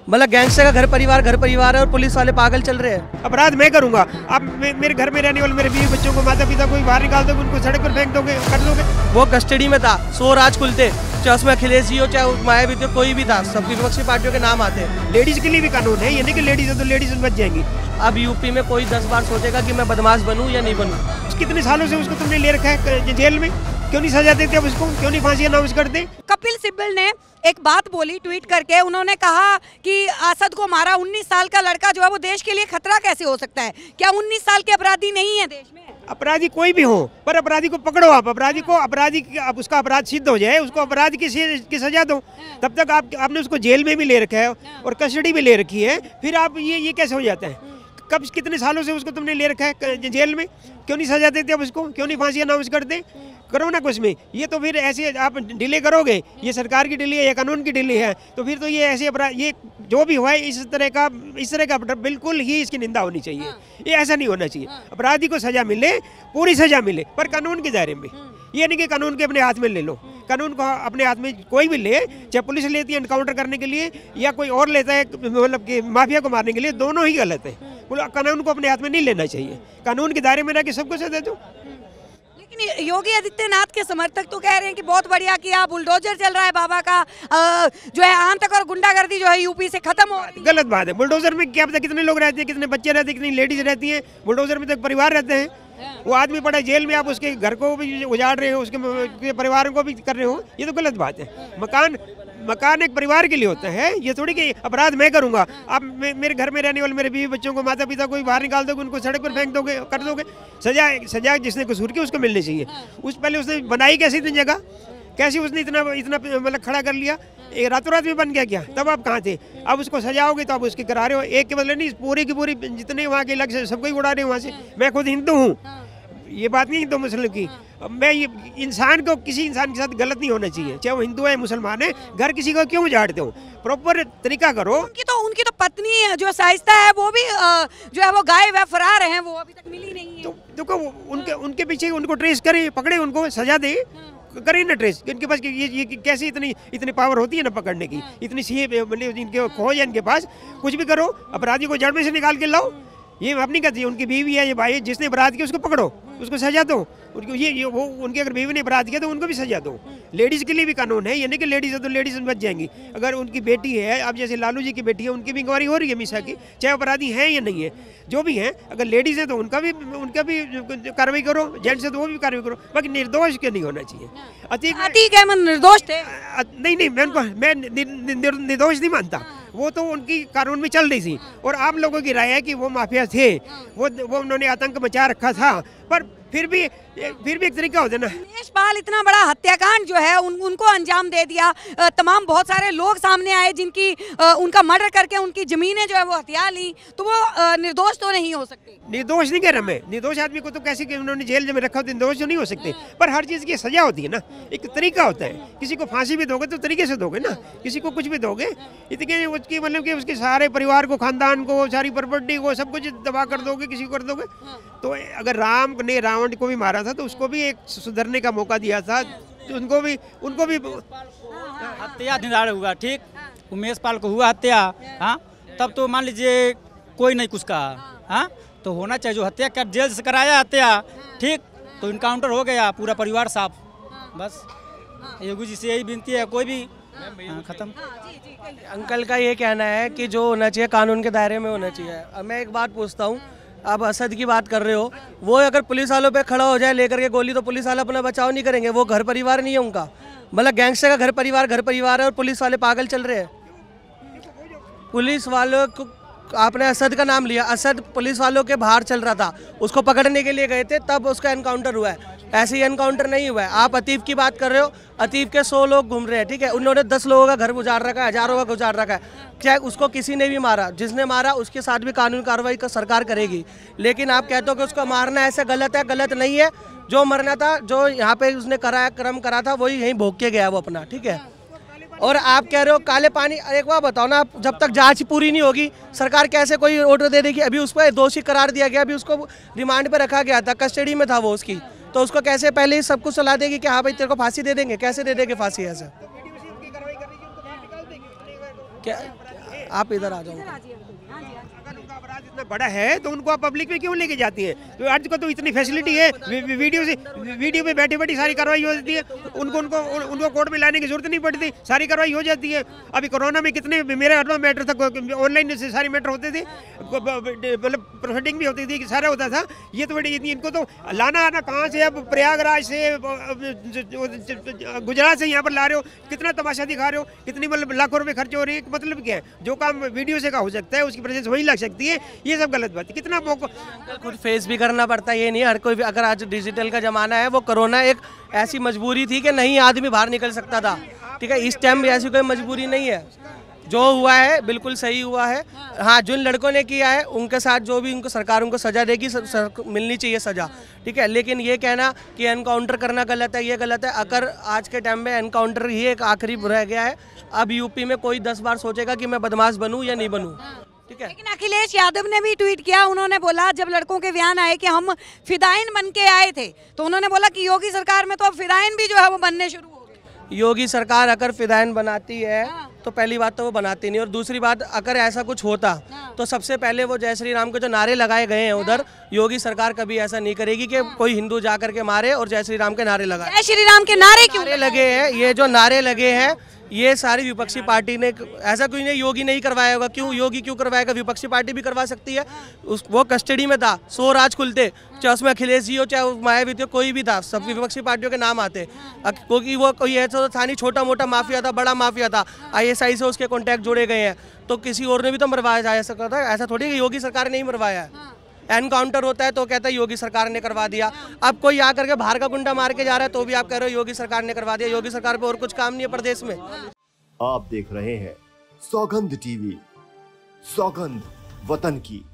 मतलब गैंगस्टर का घर परिवार है और पुलिस वाले पागल चल रहे हैं। अपराध मैं करूंगा, आप मेरे घर में रहने वाले मेरे बीवी बच्चों को, माता पिता को बाहर निकाल दोगे, उनको सड़क पर फेंक दोगे, कर दोगे। वो कस्टडी में था, 100 राज खुलते, चाहे उसमें अखिलेश जी हो चाहे मायावती हो, कोई भी था, सबकी विपक्षी पार्टियों के नाम आते हैं। लेडीज के लिए भी कानून है, ये नहीं कि लेडीज है तो लेडीज बच जाएंगी। अब यूपी में कोई 10 बार सोचेगा कि मैं बदमाश बनूं या नहीं बनूं। कितने सालों से उसको तुमने ले रखा है जेल में, क्यों नहीं सजा देते अब उसको, क्यों नहीं फांसी अनाउंस करते? कपिल सिब्बल ने एक बात बोली ट्वीट करके, उन्होंने कहा कि असद को मारा 19 साल का लड़का जो है वो देश के लिए खतरा कैसे हो सकता है? क्या 19 साल के अपराधी नहीं है देश में? अपराधी कोई भी हो, पर अपराधी को पकड़ो आप, अब उसका अपराध सिद्ध हो जाए, उसको अपराध की सजा दो। तब तक आपने उसको जेल में भी ले रखा है और कस्टडी में ले रखी है, फिर आप ये कैसे हो जाता है? कब कितने सालों से उसको तुमने ले रखा है जेल में, क्यों नहीं सजा देते अब उसको, क्यों नहीं फांसी अनाउंस करते? करो ना कुछ में। ये तो फिर ऐसे आप डिले करोगे, ये सरकार की डिले है या कानून की डिले है, तो फिर तो ये ऐसे अपराध, ये जो भी हुआ है इस तरह का बिल्कुल ही इसकी निंदा होनी चाहिए। ये ऐसा नहीं होना चाहिए। अपराधी को सजा मिले, पूरी सजा मिले, पर कानून के दायरे में। ये नहीं कि कानून के अपने हाथ में ले लो। कानून को अपने हाथ में कोई भी ले, चाहे पुलिस लेती है एनकाउंटर करने के लिए या कोई और लेता है मतलब कि माफिया को मारने के लिए, दोनों ही गलत है। कानून को अपने हाथ में नहीं लेना चाहिए, कानून के दायरे में रह के सबको सजा दो। लेकिन योगी आदित्यनाथ के समर्थक तो कह रहे हैं कि बहुत बढ़िया किया, बुलडोजर चल रहा है बाबा का, जो है आतंक और गुंडागर्दी जो है यूपी से खत्म हो रही है। गलत बात है। बुलडोजर में क्या पता कितने लोग रहते हैं, कितने बच्चे रहते हैं, कितनी लेडीज रहती हैं। बुलडोजर में तो एक परिवार रहते हैं। वो आदमी पड़ा जेल में, आप उसके घर को भी उजाड़ रहे हो, उसके परिवार को भी कर रहे हो, ये तो गलत बात है। मकान एक परिवार के लिए होता है, ये थोड़ी कि अपराध मैं करूंगा, आप मेरे घर में रहने वाले मेरे बीवी बच्चों को, माता पिता को बाहर निकाल दोगे, उनको सड़क पर फेंक दोगे, कर दोगे। सजा जिसने कसूर किया उसको मिलनी चाहिए। पहले उसने बनाई कैसी इतनी जगह, कैसे उसने इतना मतलब खड़ा कर लिया, रातों रात में बन गया क्या? तब आप कहाँ थे? अब उसको सजाओगे तो आप उसके करा रहे हो। एक के बदले नहीं, पूरी की पूरी जितने वहाँ के इलाके सबको ही उड़ा रहे हो वहाँ से। मैं खुद हिंदू हूँ, ये बात नहीं हिंदू मुस्लिम की। मैं ये किसी इंसान के साथ गलत नहीं होना चाहिए, चाहे वो हिंदू है मुसलमान है। घर किसी को क्यों उजाड़ते हो? प्रॉपर तरीका करो। उनकी तो पत्नी जो शाइस्ता है वो भी जो है वो गायब है, फरार है, वो अभी तक मिली नहीं है। तो देखो उनके पीछे उनको ट्रेस करें, पकड़े, उनको सजा दे, करें ना ट्रेस। इनके पास ये कैसी इतनी पावर होती है ना पकड़ने की, इतनी सी मतलब इनके खोज है इनके पास। कुछ भी करो, अपराधी को जड़ में से निकाल के लाओ। ये आप नहीं कहती, उनकी बीवी है, ये भाई, जिसने अपराध किया उसको पकड़ो, उसको सजा दो। वो उनकी अगर बीवी ने अपराध किया तो उनको भी सजा दो। लेडीज़ के लिए भी कानून है, ये नहीं कि लेडीज़ है तो लेडीज़ बच जाएंगी। अगर उनकी बेटी है, अब जैसे लालू जी की बेटी है, उनकी भी इंक्वायरी हो रही है मीशा की, चाहे अपराधी हैं या नहीं है, जो भी हैं। अगर लेडीज़ है तो उनका भी कार्रवाई करो, जेंट्स है तो वो भी कार्रवाई करो। बाकी निर्दोष के नहीं होना चाहिए। अतीक अहमद निर्दोष थे? नहीं, मैं निर्दोष नहीं मानता। वो तो उनकी कानून में चल रही थी, और आप लोगों की राय है कि वो माफिया थे, वो उन्होंने आतंक मचा रखा था। पर फिर भी एक तरीका होता है ना। देशपाल इतना बड़ा हत्याकांड जो है उनको अंजाम दे दिया। तमाम बहुत सारे लोग सामने आए जिनकी उनका मर्डर करके उनकी जमीनें जो है वो हथिया ली, तो वो निर्दोष तो नहीं हो सकते। निर्दोष नहीं कह रहा मैं, निर्दोष आदमी को तो कैसे कि उन्होंने जेल में रखा हो तो निर्दोष तो नहीं हो सकते। पर हर चीज़ की सजा होती है ना, एक तरीका होता है। किसी को फांसी भी दोगे तो तरीके से दोगे ना, किसी को कुछ भी दोगे इतने उसकी मतलब कि उसके सारे परिवार को, खानदान को, सारी प्रॉपर्टी को, सब कुछ तबाह कर दोगे, किसी को कर दोगे। तो अगर राम ने रावण को भी मारा था तो उसको भी एक सुधरने का मौका दिया था, तो उनको भी हत्या निराड़ हुआ। ठीक, उमेश पाल को हुआ हत्या, हाँ, तब तो मान लीजिए कोई नहीं कुछ कहा, हाँ, तो होना चाहिए जो हत्या कर, जेल से कराया हत्या, ठीक, तो इनकाउंटर हो गया, पूरा परिवार साफ। बस योगी जी से यही विनती है, कोई भी खत्म। अंकल का ये कहना है कि जो होना चाहिए कानून के दायरे में होना चाहिए। अब मैं एक बात पूछता हूँ, आप असद की बात कर रहे हो, वो अगर पुलिस वालों पे खड़ा हो जाए लेकर के गोली, तो पुलिस वाले अपना बचाव नहीं करेंगे? वो घर परिवार नहीं है उनका? मतलब गैंगस्टर का घर परिवार है और पुलिस वाले पागल चल रहे हैं। पुलिस वालों को आपने असद का नाम लिया, असद पुलिस वालों के बाहर चल रहा था, उसको पकड़ने के लिए गए थे, तब उसका एनकाउंटर हुआ है। ऐसे ही एनकाउंटर नहीं हुआ है। आप अतीफ की बात कर रहे हो, अतीफ के 100 लोग घूम रहे हैं, ठीक है, उन्होंने 10 लोगों का घर उजाड़ रखा है, हजारों का उजाड़ रखा है। चाहे उसको किसी ने भी मारा, जिसने मारा उसके साथ भी कानूनी कार्रवाई का सरकार करेगी। लेकिन आप कहते हो कि उसको मारना ऐसे गलत है, गलत नहीं है। जो मरना था, जो यहाँ पे उसने क्रम करा था, वही यहीं भोग के गया वो अपना, ठीक है। और आप कह रहे हो काले पानी, एक बार बताओ ना, जब तक जांच पूरी नहीं होगी सरकार कैसे कोई ऑर्डर दे देगी? अभी उसको दोषी करार दिया गया, अभी उसको रिमांड पे रखा गया था, कस्टडी में था वो उसकी, तो उसको कैसे पहले ही सब कुछ सलाह देगी कि हाँ भाई तेरे को फांसी दे देंगे? कैसे दे देंगे फांसी? ऐसे क्या आप इधर आ जाओ। अगर उनका अपराध इतना बड़ा है तो उनको आप पब्लिक में क्यों लेके जाती है? तो आज को तो इतनी फैसिलिटी है, वीडियो में बैठे बैठी सारी कार्रवाई हो जाती है, उनको कोर्ट में लाने की जरूरत नहीं पड़ती, सारी कार्रवाई हो जाती है। अभी कोरोना में कितने मेरे हर मैटर था, ऑनलाइन से सारे मैटर होते थे, मतलब प्रोसेडिंग भी होती थी, सारा होता था। ये तो बड़ी इनको तो लाना आना कहाँ से, अब प्रयागराज से गुजरात से यहाँ पर ला रहे हो, कितना तमाशा दिखा रहे हो, कितनी मतलब लाखों रुपए खर्च हो रही है। मतलब क्या है, जो काम वीडियो से का हो सकता है उसकी प्रेजेंस वहीं लग सकती है, ये सब गलत बात है। कितना खुद फेस भी करना पड़ता है, ये नहीं हर कोई भी, अगर आज डिजिटल का जमाना है, वो कोरोना एक ऐसी मजबूरी थी कि नहीं आदमी बाहर निकल सकता था, ठीक है। इस टाइम भी ऐसी कोई मजबूरी नहीं है, जो हुआ है बिल्कुल सही हुआ है। हाँ, जिन लड़कों ने किया है उनके साथ जो भी उनको सरकार उनको सजा देगी, मिलनी चाहिए सजा, ठीक है। लेकिन ये कहना कि एनकाउंटर करना गलत है, ये गलत है। अगर आज के टाइम में एनकाउंटर ही एक आखिरी रह गया है, अब यूपी में कोई 10 बार सोचेगा कि मैं बदमाश बनूं या नहीं बनूं, ठीक है। लेकिन अखिलेश यादव ने भी ट्वीट किया, उन्होंने बोला जब लड़कों के बयान आए कि हम फिदाइन बन के आए थे, तो उन्होंने बोला कि योगी सरकार में तो अब फिदाइन भी जो है वो बनने शुरू हो गए। योगी सरकार अगर फिदाइन बनाती है तो पहली बात तो वो बनाती नहीं, और दूसरी बात अगर ऐसा कुछ होता तो सबसे पहले वो जय श्री राम के जो नारे लगाए गए हैं उधर, योगी सरकार कभी ऐसा नहीं करेगी कि कोई हिंदू जा करके मारे और जय श्री राम के नारे लगाए। जय श्री राम के नारे क्यों लगे हैं? ये जो नारे लगे हैं ये सारी विपक्षी पार्टी ने, ऐसा कोई नहीं योगी नहीं करवाया होगा। क्यों योगी क्यों करवाएगा? विपक्षी पार्टी भी करवा सकती है। वो कस्टडी में था, 100 राज खुलते, चाहे उसमें अखिलेश जी हो चाहे मायावती हो, कोई भी था, सब विपक्षी पार्टियों के नाम आते, क्योंकि वो कोई ऐसा था नहीं छोटा मोटा माफिया था, बड़ा माफिया था, ISI से उसके कॉन्टैक्ट जोड़े गए हैं, तो किसी और ने भी तो मरवाया जा सकता था। ऐसा थोड़ी कि योगी सरकार ने ही मरवाया है। एनकाउंटर होता है तो कहता है योगी सरकार ने करवा दिया। अब कोई आकर के बाहर का गुंडा मार के जा रहा है तो भी आप कह रहे हो योगी सरकार ने करवा दिया। योगी सरकार पे और कुछ काम नहीं है प्रदेश में। आप देख रहे हैं सौगंध TV, सौगंध वतन की।